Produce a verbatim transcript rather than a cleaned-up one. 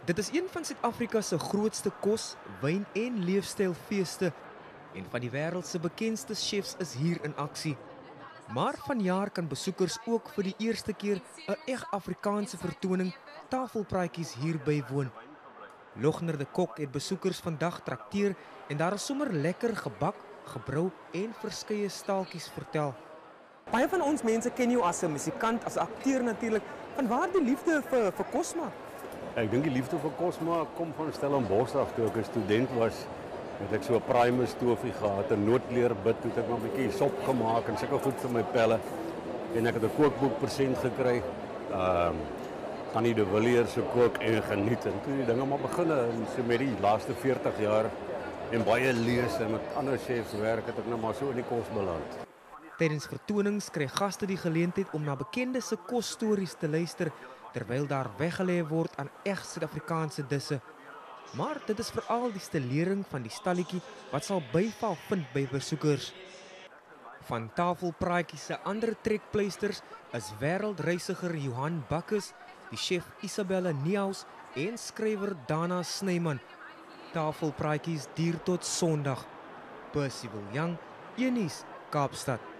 Dit is een van Suid-Afrika se grootste kos, wyn en leefstylfeeste en van die wêreld se bekendste chefs is hier in aksie. Maar vanjaar kan besoekers ook vir die eerste keer 'n eg Afrikaanse vertoning tafelpraatjies hier bywoon. Logner de Kok het besoekers vandag trakteer en daar is sommer lekker gebak, gebrou en verskeie staaltjies vertel. Baie van ons mense ken jou as 'n musikant, as 'n akteur natuurlik. Vanwaar die liefde vir vir kos maak? Ek dink die liefde vir kos maak kom van Stellenbosch af. Toe ek 'n student was, het ek so 'n primus stofie gehad, 'n nootleerbit, toe het ek maar 'n bietjie sop gemaak en sulke goed vir my pelle. En ek het 'n kookboek persent gekry. Ehm um, Tannie de Villiers se kook en geniet en toe die dinge maar begin en so met die laaste veertig jaar en baie lees en met ander chefs werk het ek nou maar so in die kos beland. Tydens vertonings kry gaste die geleentheid om na bekende se kosstories te luister terwyl daar weggelê word aan eg Suid-Afrikaanse disse. Maar dit is veral die stelering van die stalletjie wat sal byval vind by besoekers. Van tafelpraatjies se ander trekpleisters is wêreldreisiger Johan Bakkes, die chef Isabella Niehaus en skrywer Dana Snyman. Tafelpraatjies duur tot Sondag. Percival Young, Unies, Kaapstad.